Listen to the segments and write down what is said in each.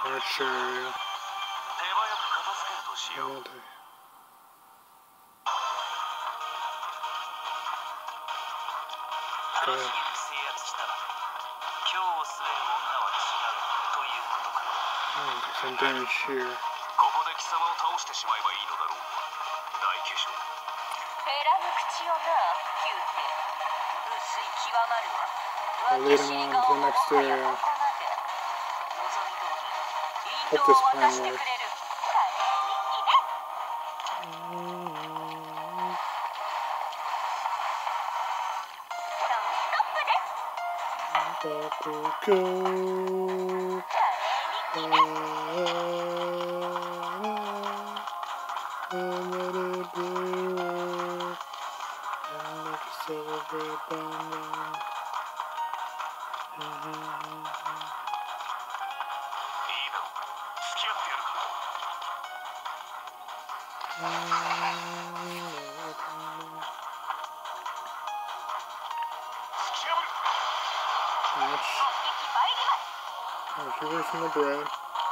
Archer area. 手早く片付けるとしよう。 Another. 楽しげに制圧したら今日を滑る女は違うということか。 Some damage here. ここで貴様を倒してしまえばいいのだろう。大巨匠。 減らぬ口よな、宮廷。薄い極まるわ。 I'll lead him on to the next area. Hope this plan works. Away from the bread.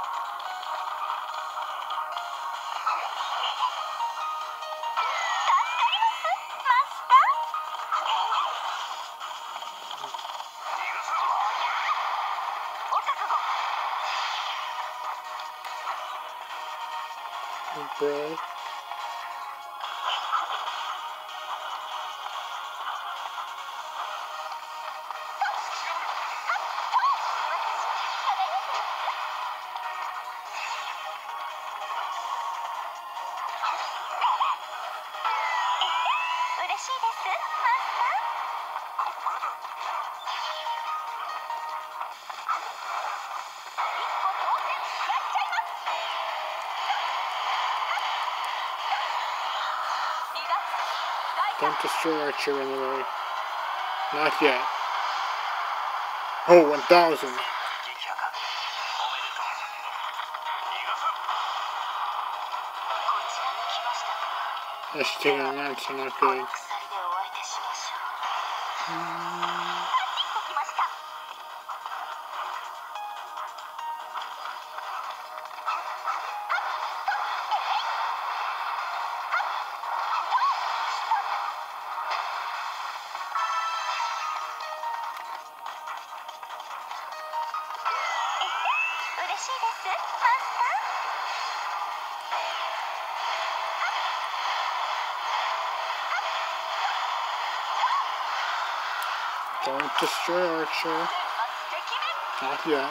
Bread. Don't destroy Archer anyway. Not yet. Oh, 1000. That's taking a lunch, so not good. Don't destroy Archer. Not yet.